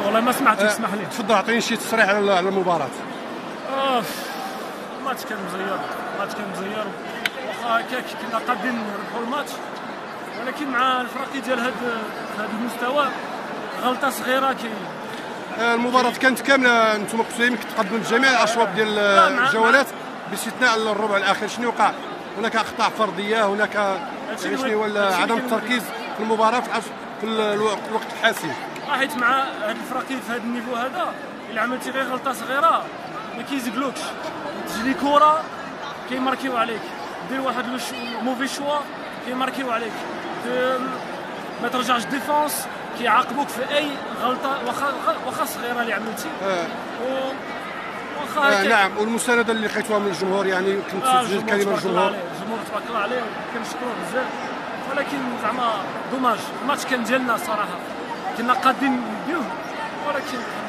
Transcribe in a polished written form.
والله ما سمعتك، اسمح لي. تفضل اعطيني شي تصريح على المباراه. الماتش كان مزير، واخا هكاك كنا قادين نربحوا الماتش، ولكن مع الفرق ديال هذا المستوى غلطه صغيره المباراه كانت كامله انتم كنتوا يمكن تقدموا بجميع الاشواط ديال الجولات باستثناء الربع الاخير. شنو وقع؟ هناك اخطاء فرديه، هناك يعني شنو ولا عدم التركيز في المباراه في الوقت الحاسم؟ حيت مع هاد الفراقي في هذا النيفو هذا الا عملتي غير غلطه صغيره ما كيزقلوكش، تجري كره كيماركيو عليك، دير واحد موفي شوا كيماركيو عليك، ما ترجعش ديفونس كيعاقبوك في اي غلطه واخا صغيره اللي عملتي. واخا نعم. والمسانده اللي لقيتوها من الجمهور، يعني كنت تسجل كلمه الجمهور تبارك الله عليه كنشكروه بزاف، ولكن زعما دوماج الماتش كان ديالنا الصراحه، كنا قادين نديوه ولكن